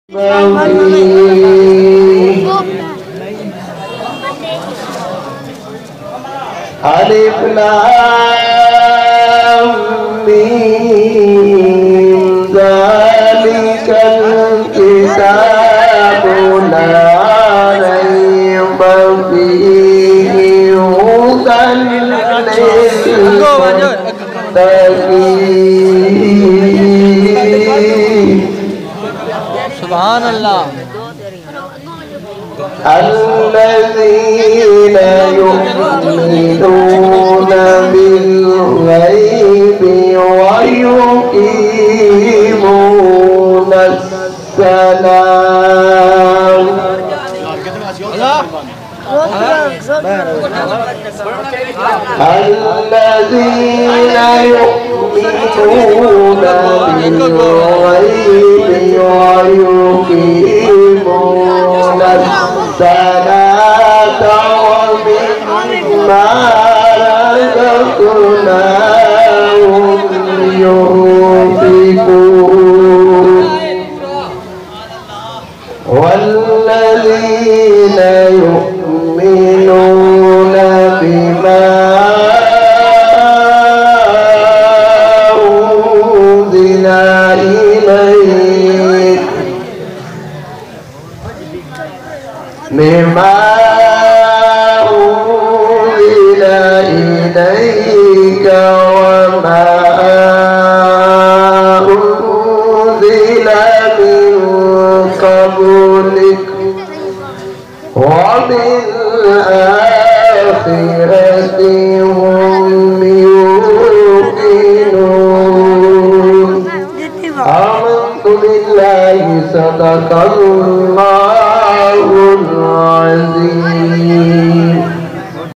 Alif Lam Mim Zalikal Kitabu La Raiba Fihi Hudan Lil-Muttaqin. Subhanallah. الذين يؤمنون بالغيب ويقيمون الصلاة الذين يؤمنون بالغيب ويقيمون الصلاة ومما رزقناهم ينفقون والذين يؤمنون بما أنزل إليك مما أنزل إليك وما أنزل من قبلك وبالآخرة هم يوقنون. آمنت بالله صدق الله العظيم.